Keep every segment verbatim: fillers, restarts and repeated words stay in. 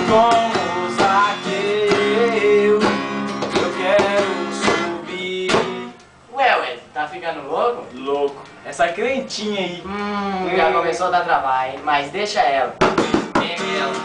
como Zaqueu, eu quero subir. Ué, ué, tá ficando louco? Louco, essa crentinha aí. Hum, já começou a dar trabalho, hein? Mas deixa ela. Quem é ela?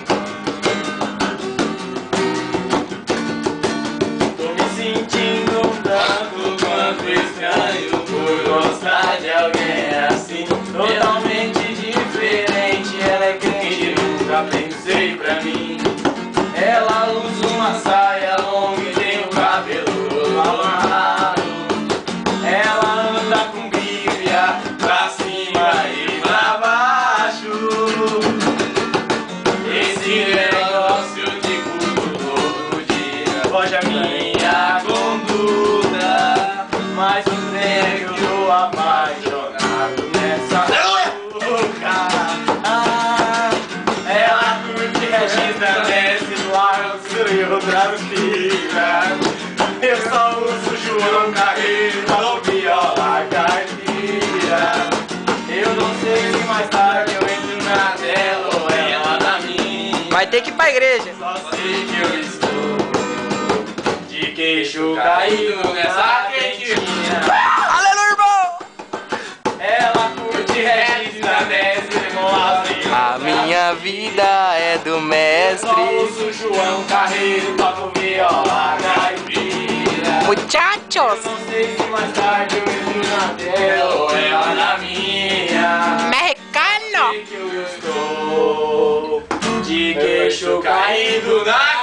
Tô me sentindo um tanto quanto estranho por gostar de alguém assim, totalmente diferente. Ela é crente, nunca pensei pra mim. Ela usa uma saia longa e tem o cabelo amarrado. Ela anda com bíblia pra cima e pra baixo. Esse negócio de culto todo dia foge a minha conduta, mas o negro tô apaixonado nessa louca. Ah, ela curte Regina, desce do Largo e outras filhas. Eu só uso João Carreiro, toco viola caipira. Eu não sei se mais tarde eu entro na dela ou ela na minha. Vai ter que ir pra igreja. Só sei que eu estou de queixo caído nessa quentinha. Aleluia, irmão! Ela curte Regina, desce com as minhas. A minha vida é do mestre. Só uso João Carreiro, toco viola caipira. Muchachos! Não sei se mais tarde eu entro na dela ou ela na minha. Mexicano! Sei que eu estou de queixo caído na